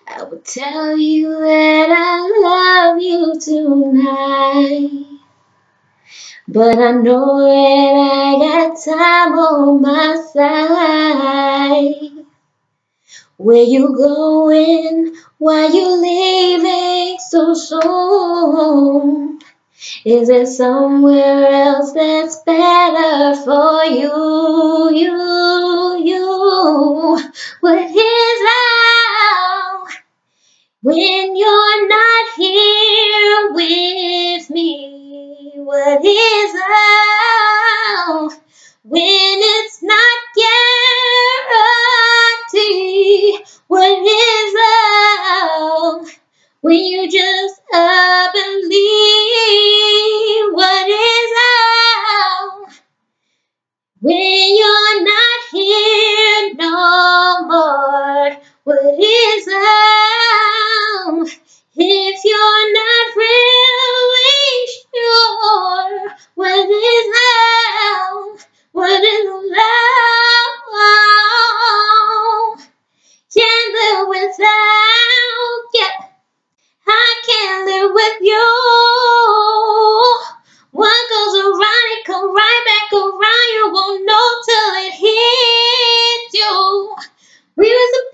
I will tell you that I love you tonight. But I know that I got time on my side. Where you going? Why you leaving so soon? Is there somewhere else that's better for you? What is love when you're not here with me? What is love when it's not guaranteed? What is love when you just up and leave? What is love when you're not here no more? What is love if you're not really sure? What is love? What is love? Can't live without you. I can't live with you. What goes around, it come right back around. You won't know till it hits you. We were